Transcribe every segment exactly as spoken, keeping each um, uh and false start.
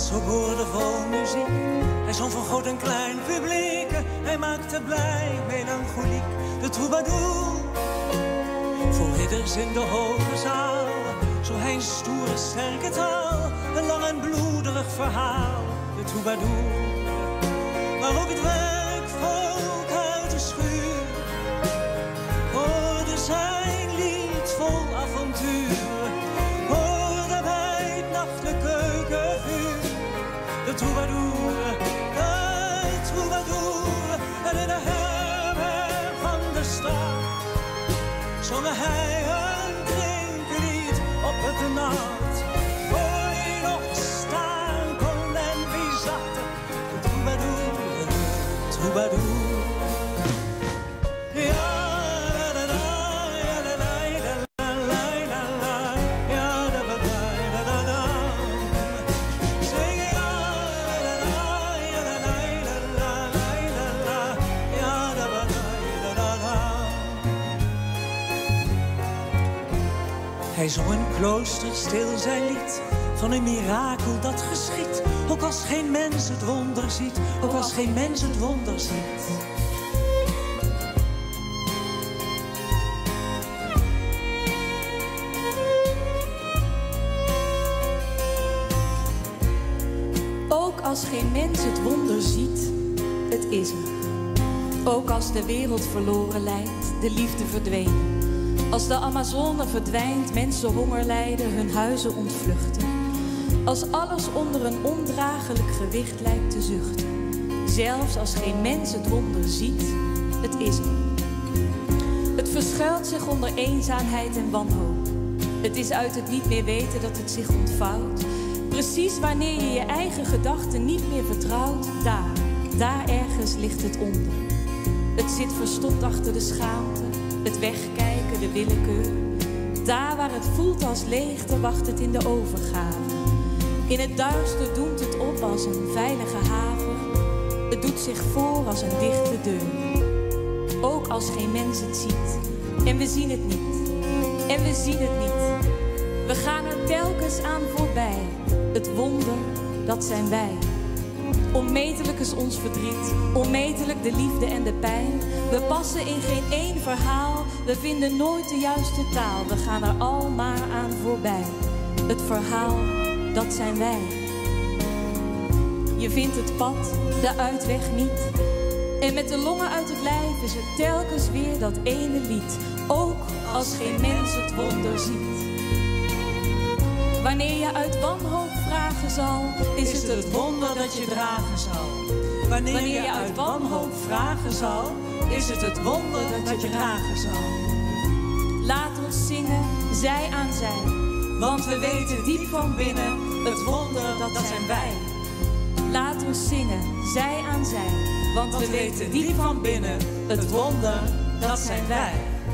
zo boordevol muziek. Hij zong voor groot en klein publiek. Hij maakte blij, melancholiek, de troubadour. Voor ridders in de hoge zaal, zo hij een stoere, sterke taal. Een lang en bloederig verhaal, de troubadour. Maar ook het werkvolk uit de schuur hoorde zijn lied vol avontuur. Hoorde bij het nachtelijk keukenvuur, de troubadour, de troubadour. En in de herberg van de stad zongen hij een drinklied op het nat. Voor wie nog staan kon en wie zat, de troubadour, de troubadour. Ja. Hij zong een klooster stil zijn lied van een mirakel dat geschiet. Ook als geen mens het wonder ziet, ook als geen mens het wonder ziet. Ook als geen mens het wonder ziet, het is er. Ook als de wereld verloren lijkt, de liefde verdween. Als de Amazone verdwijnt, mensen honger lijden, hun huizen ontvluchten. Als alles onder een ondraaglijk gewicht lijkt te zuchten. Zelfs als geen mens het wonder ziet, het is er. Het verschuilt zich onder eenzaamheid en wanhoop. Het is uit het niet meer weten dat het zich ontvouwt. Precies wanneer je je eigen gedachten niet meer vertrouwt, daar, daar ergens ligt het onder. Het zit verstopt achter de schaamte, het wegkijken, de willekeur. Daar waar het voelt als leegte, wacht het in de overgave. In het duister doemt het op als een veilige haven. Het doet zich voor als een dichte deur. Ook als geen mens het ziet. En we zien het niet. En we zien het niet. We gaan er telkens aan voorbij. Het wonder, dat zijn wij. Onmetelijk is ons verdriet, onmetelijk de liefde en de pijn. We passen in geen één verhaal, we vinden nooit de juiste taal. We gaan er al maar aan voorbij. Het verhaal, dat zijn wij. Je vindt het pad, de uitweg niet. En met de longen uit het lijf is het telkens weer dat ene lied. Ook als geen mens het wonder ziet. Wanneer je uit wanhoop vragen zal, is het het wonder dat je dragen zal. Wanneer, Wanneer je uit wanhoop vragen zal, is het het wonder dat je dragen zal. Laat ons zingen, zij aan zij. Want we weten diep van binnen, het wonder dat, dat zijn wij. Laat ons zingen, zij aan zij. Want, Want we weten diep van binnen, het wonder dat zijn wij.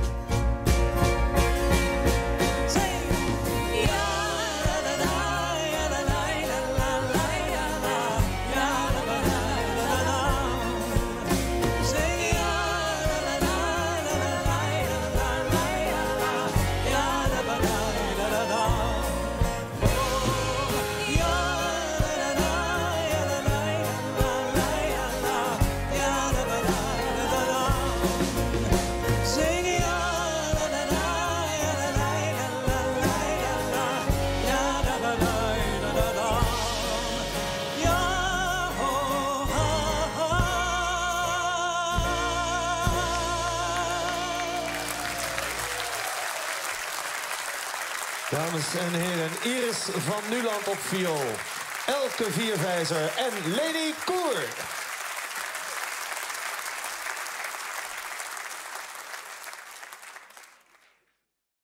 Dames en heren, Iris van Nuland op viool, Elke Vierwijzer en Leni Koer.